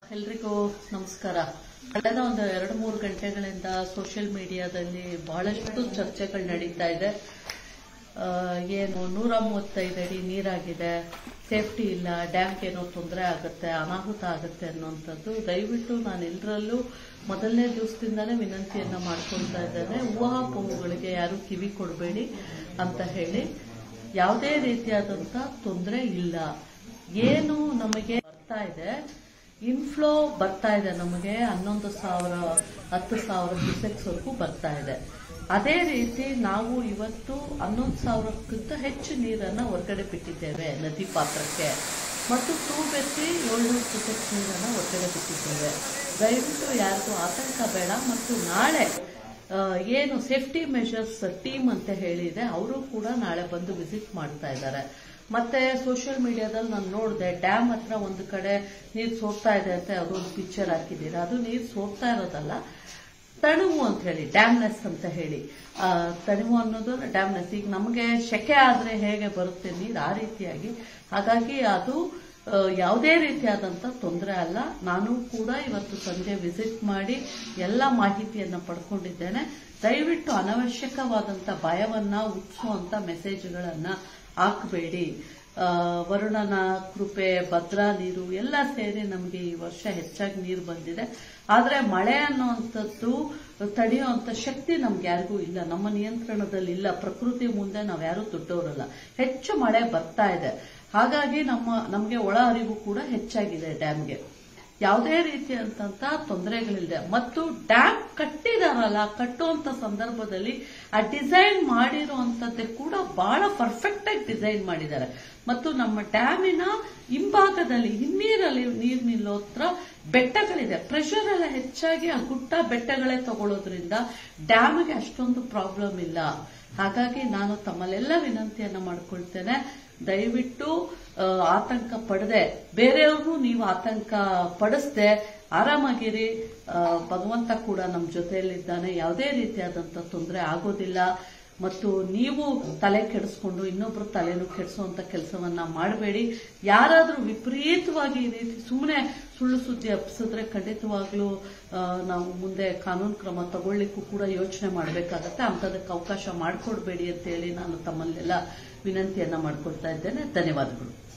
ಎಲ್ರಿಗೂ ನಮಸ್ಕಾರ. ಕಳೆದ ಒಂದು 2-3 ಗಂಟೆಗಳಿಂದ ಸೋಷಿಯಲ್ ಮೀಡಿಯಾದಲ್ಲಿ ಬಹಳಷ್ಟು ಚರ್ಚೆಗಳು ನಡೀತಾ ಇದೆ. ಏನು 135 ಅಡಿ ನೀರಾಗಿದೆ, ಸೇಫ್ಟಿ ಇಲ್ಲ, ಡ್ಯಾಮ್ಗೆ ಏನೋ ತೊಂದರೆ ಆಗುತ್ತೆ, ಅನಾಹುತ ಆಗುತ್ತೆ ಅನ್ನುವಂಥದ್ದು. ದಯವಿಟ್ಟು ನಾನು ಎಲ್ಲರಲ್ಲೂ ಮೊದಲನೇ ದಿವಸದಿಂದಾನೇ ವಿನಂತಿಯನ್ನ ಮಾಡ್ಕೊಳ್ತಾ ಇದ್ದೇನೆ. ಊಹಾಪೋಹಗಳಿಗೆ ಯಾರು ಕಿವಿ ಕೊಡಬೇಡಿ ಅಂತ ಹೇಳಿ. ಯಾವುದೇ ರೀತಿಯಾದಂತ ತೊಂದರೆ ಇಲ್ಲ. ಏನು ನಮಗೆ ಬರ್ತಾ ಇದೆ, ಇನ್ಫ್ಲೋ ಬರ್ತಾ ಇದೆ, ನಮಗೆ 11,000-10,000 ಕ್ಯೂಸೆಕ್ಸ್ ವರೆಗೂ ಬರ್ತಾ ಇದೆ. ಅದೇ ರೀತಿ ನಾವು ಇವತ್ತು 11,000ಕ್ಕಿಂತ ಹೆಚ್ಚು ನೀರನ್ನು ಹೊರಗಡೆ ಬಿಟ್ಟಿದ್ದೇವೆ ನದಿ ಪಾತ್ರಕ್ಕೆ, ಮತ್ತು ತೂಬೆತ್ತಿ 700 ಕ್ಯೂಸೆಕ್ಸ್ ನೀರನ್ನು ಹೊರಗಡೆ ಬಿಟ್ಟಿದ್ದೇವೆ. ದಯವಿಟ್ಟು ಯಾರಿಗೂ ಆತಂಕ ಬೇಡ. ಮತ್ತು ನಾಳೆ ಏನು ಸೇಫ್ಟಿ ಮೆಷರ್ಸ್ ಟೀಮ್ ಅಂತ ಹೇಳಿದೆ, ಅವರು ಕೂಡ ನಾಳೆ ಬಂದು ವಿಸಿಟ್ ಮಾಡ್ತಾ ಇದ್ದಾರೆ. ಮತ್ತೆ ಸೋಷಿಯಲ್ ಮೀಡಿಯಾದಲ್ಲಿ ನಾನು ನೋಡಿದೆ, ಡ್ಯಾಮ್ ಹತ್ರ ಒಂದು ಕಡೆ ನೀರು ಸೋರ್ತಾ ಇದೆ ಅಂತ ಅದೊಂದು ಪಿಕ್ಚರ್ ಹಾಕಿದ್ದೀರಾ. ಅದು ನೀರು ಸೋರ್ತಾ ಇರೋದಲ್ಲ, ತಣಿವು ಅಂತ ಹೇಳಿ, ಡ್ಯಾಮ್ನೆಸ್ ಅಂತ ಹೇಳಿ. ತಣಿವು ಅನ್ನೋದು ಡ್ಯಾಮ್ನೆಸ್. ಈಗ ನಮಗೆ ಸೆಕೆ ಆದ್ರೆ ಹೇಗೆ ಬರುತ್ತೆ ನೀರು, ಆ ರೀತಿಯಾಗಿ. ಹಾಗಾಗಿ ಅದು ಯಾವುದೇ ರೀತಿಯಾದಂತ ತೊಂದರೆ ಅಲ್ಲ. ನಾನು ಕೂಡ ಇವತ್ತು ಸಂಜೆ ವಿಸಿಟ್ ಮಾಡಿ ಎಲ್ಲ ಮಾಹಿತಿಯನ್ನ ಪಡ್ಕೊಂಡಿದ್ದೇನೆ. ದಯವಿಟ್ಟು ಅನವಶ್ಯಕವಾದಂತ ಭಯವನ್ನ ಹುಟ್ಟಿಸುವಂತ ಮೆಸೇಜ್ಗಳನ್ನ ಹಾಕಬೇಡಿ. ವರುಣನ ಕೃಪೆ, ಭದ್ರಾ ನೀರು ಎಲ್ಲ ಸೇರಿ ನಮಗೆ ಈ ವರ್ಷ ಹೆಚ್ಚಾಗಿ ನೀರು ಬಂದಿದೆ. ಆದ್ರೆ ಮಳೆ ಅನ್ನುವಂಥದ್ದು ತಡೆಯುವಂತ ಶಕ್ತಿ ನಮ್ಗೆ ಯಾರಿಗೂ ಇಲ್ಲ, ನಮ್ಮ ನಿಯಂತ್ರಣದಲ್ಲಿ ಇಲ್ಲ. ಪ್ರಕೃತಿ ಮುಂದೆ ನಾವ್ಯಾರೂ ದೊಡ್ಡವರಲ್ಲ. ಹೆಚ್ಚು ಮಳೆ ಬರ್ತಾ ಇದೆ. ಹಾಗಾಗಿ ನಮಗೆ ಒಳ ಅರಿವು ಕೂಡ ಹೆಚ್ಚಾಗಿದೆ ಡ್ಯಾಮ್ಗೆ. ಯಾವುದೇ ರೀತಿಯಾದಂತ ತೊಂದರೆಗಳಿದೆ. ಮತ್ತು ಡ್ಯಾಮ್ ಕಟ್ಟಿದಾರಲ್ಲ, ಕಟ್ಟುವಂತ ಸಂದರ್ಭದಲ್ಲಿ ಆ ಡಿಸೈನ್ ಮಾಡಿರುವಂತದ್ದೇ ಕೂಡ ಬಹಳ ಪರ್ಫೆಕ್ಟ್ ಆಗಿ ಡಿಸೈನ್ ಮಾಡಿದ್ದಾರೆ. ಮತ್ತು ನಮ್ಮ ಡ್ಯಾಮಿನ ಹಿಂಭಾಗದಲ್ಲಿ ಹಿನ್ನೀರಲ್ಲಿ ನೀರು ನಿಲ್ಲೋತ್ರ ಬೆಟ್ಟಗಳಿದೆ. ಪ್ರೆಷರ್ ಎಲ್ಲ ಹೆಚ್ಚಾಗಿ ಆ ಗುಡ್ಡ ಬೆಟ್ಟಗಳೇ ತಗೊಳ್ಳೋದ್ರಿಂದ ಡ್ಯಾಮ್ಗೆ ಅಷ್ಟೊಂದು ಪ್ರಾಬ್ಲಮ್ ಇಲ್ಲ. ಹಾಗಾಗಿ ನಾನು ತಮ್ಮಲ್ಲೆಲ್ಲ ವಿನಂತಿಯನ್ನ ಮಾಡ್ಕೊಳ್ತೇನೆ, ದಯವಿಟ್ಟು ಆತಂಕ ಪಡದೆ, ಬೇರೆಯವ್ರನ್ನೂ ನೀವು ಆತಂಕ ಪಡಿಸದೆ ಆರಾಮಾಗಿರಿ. ಭಗವಂತ ಕೂಡ ನಮ್ಮ ಜೊತೆಯಲ್ಲಿದ್ದಾನೆ. ಯಾವುದೇ ರೀತಿಯಾದಂತ ತೊಂದರೆ ಆಗೋದಿಲ್ಲ. ಮತ್ತು ನೀವು ತಲೆ ಕೆಡಿಸ್ಕೊಂಡು ಇನ್ನೊಬ್ರು ತಲೆನೂ ಕೆಡಿಸುವಂತ ಕೆಲಸವನ್ನ ಮಾಡಬೇಡಿ. ಯಾರಾದ್ರೂ ವಿಪರೀತವಾಗಿ ಈ ರೀತಿ ಸುಮ್ಮನೆ ಸುಳ್ಳು ಸುದ್ದಿ ಹಬ್ಬಿಸಿದ್ರೆ ಖಂಡಿತವಾಗ್ಲೂ ನಾವು ಮುಂದೆ ಕಾನೂನು ಕ್ರಮ ತಗೊಳ್ಳಿಕ್ಕೂ ಕೂಡ ಯೋಚನೆ ಮಾಡಬೇಕಾಗತ್ತೆ. ಅಂತದಕ್ಕೆ ಅವಕಾಶ ಮಾಡಿಕೊಡ್ಬೇಡಿ ಅಂತ ಹೇಳಿ ನಾನು ತಮ್ಮಲ್ಲೆಲ್ಲ ವಿನಂತಿಯನ್ನ ಮಾಡ್ಕೊಳ್ತಾ ಇದ್ದೇನೆ. ಧನ್ಯವಾದಗಳು.